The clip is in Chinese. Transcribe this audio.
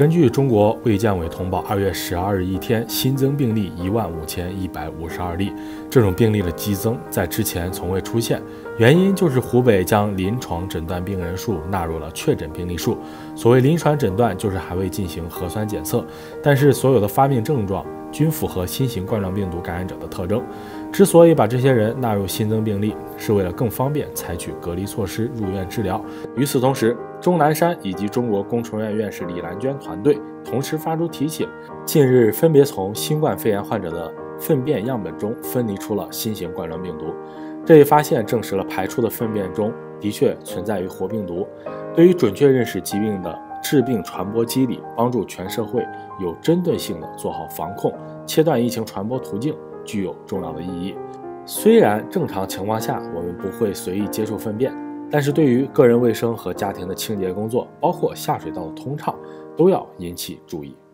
根据中国卫健委通报，2月12日一天新增病例15152例，这种病例的激增在之前从未出现，原因就是湖北将临床诊断病人数纳入了确诊病例数。所谓临床诊断，就是还未进行核酸检测，但是所有的发病症状均符合新型冠状病毒感染者的特征。之所以把这些人纳入新增病例，是为了更方便采取隔离措施入院治疗。与此同时，钟南山以及中国工程院院士李兰娟团队同时发出提醒，近日分别从新冠肺炎患者的粪便样本中分离出了新型冠状病毒。这一发现证实了排出的粪便中的确存在于活病毒，对于准确认识疾病的致病传播机理，帮助全社会有针对性地做好防控，切断疫情传播途径，具有重要的意义。虽然正常情况下我们不会随意接触粪便，但是对于个人卫生和家庭的清洁工作，包括下水道的通畅，都要引起注意。